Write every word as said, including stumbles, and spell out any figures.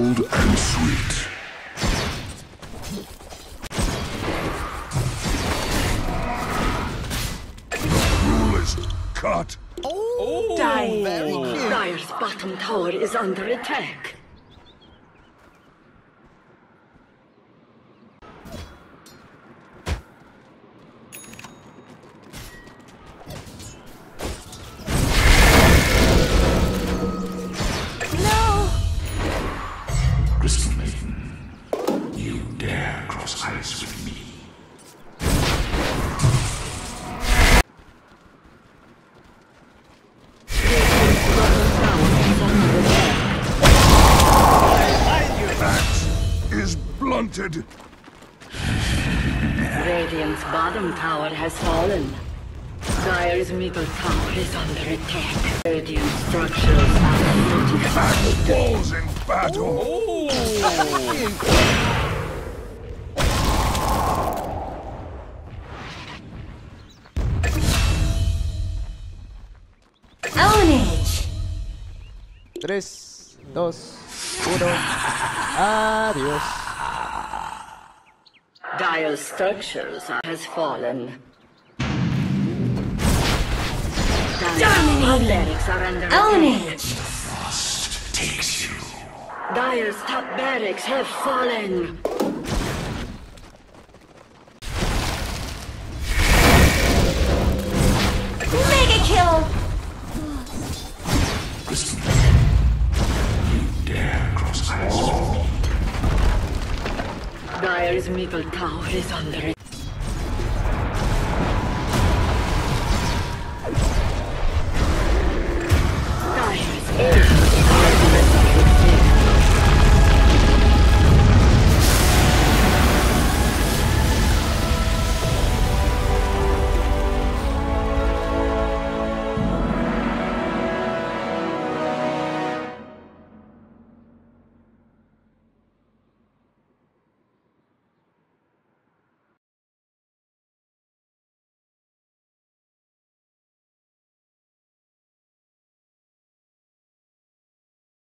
Bold and sweet. The rule is cut. Oh, Die. very cute. Dire's bottom tower is under attack. No! Crystal Maiden, you dare cross ice with me. That is blunted. Radiant's bottom tower has fallen. Dire's middle tower is under attack. Radiant structures are That fortified. falls in battle. Ownage! Tres, dos, uno. Adiós. Dire's structures are, has fallen. Dire's barracks are under attack. Ownage! Frost takes you. Dire's top barracks have fallen. Mega kill! Crystal Maiden, you dare cross ice with me. Dire's middle tower is under attack.